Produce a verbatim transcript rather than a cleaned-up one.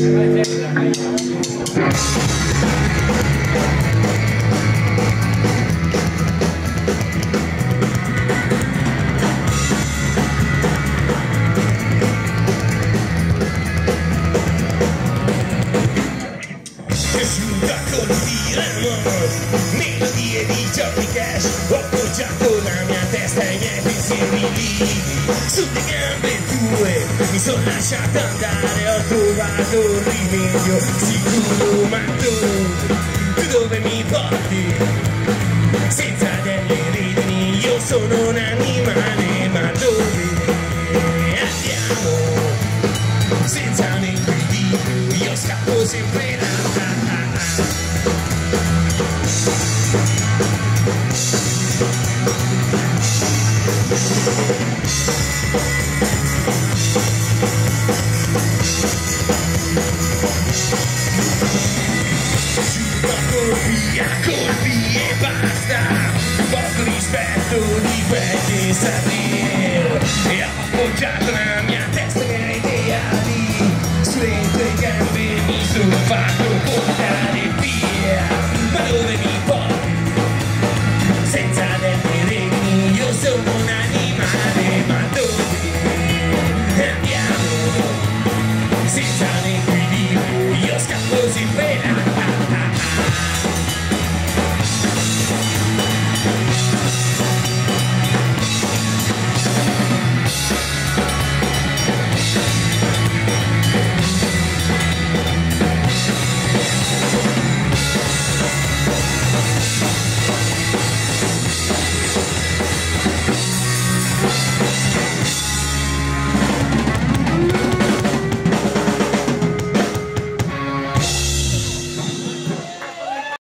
Melodie di Johnny Cash, ho appoggiato la mia testa e i miei pensieri lì sulle gambe tue, mi sono lasciato andare, ho trovato un rimedio sicuro. Ma tu, tu dove mi porti? Senza delle redini, io sono un animale, ma dove andiamo? Senza un equilibrio, io scappo sempre là. Via colpi e basta, poco rispetto di vecchi sapere, e ho appoggiato la mia testa nei ideali, sulle tue gambe mi sono fatto portare via. Ma dove mi porti? Senza delle regole, io sono un animale, ma dove andiamo? Senza un equilibrio, io scappo sempre.